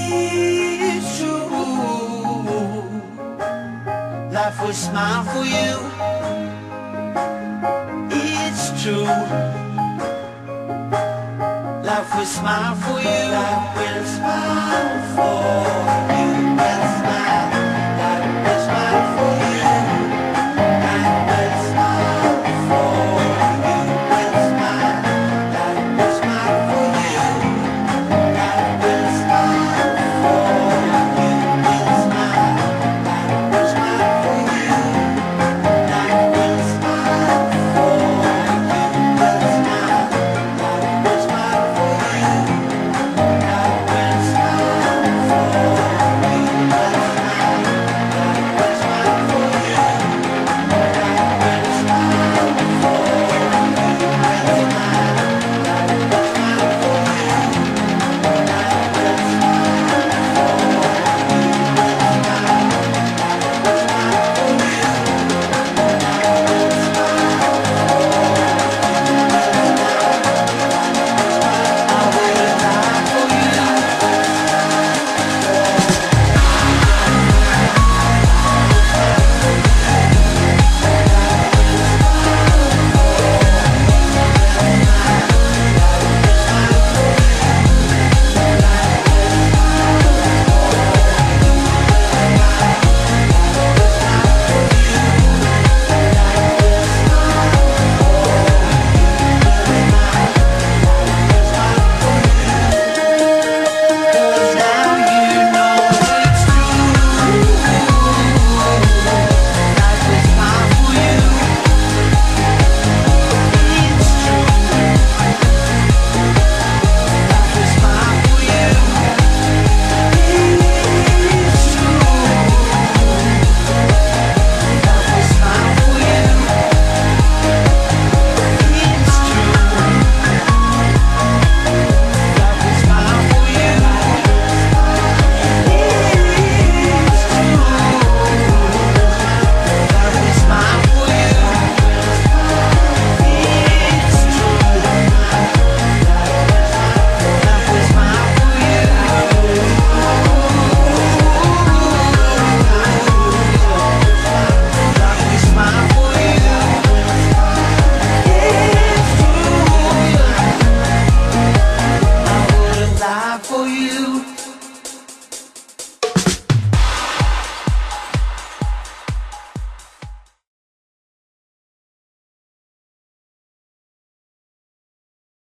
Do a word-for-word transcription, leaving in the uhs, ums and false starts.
It's true, life will smile for you. It's true, life will smile for you. Life will smile for you. Will smile. Life will smile for you. Life will smile for you. Will smile. Life will smile for you. Life will smile for you. Will smile. Life will smile for you. Life will smile for you. Will smile. Life will smile for you. Life will smile for you. Will smile. Life will smile for you. Life will smile for you. Will smile. Life will smile for you. Life will smile for you. Will smile. Life will smile for you. Life will smile for you. I will die for you. Cause now you know it's true. Life will smile for you. It's true. Life will smile for you. It's true. Life will smile for you. It's true. Life will smile for you. It's true. Life will smile for you. It's true. Life will smile for you. Life will smile for you. It's true. I wouldn't lie for you.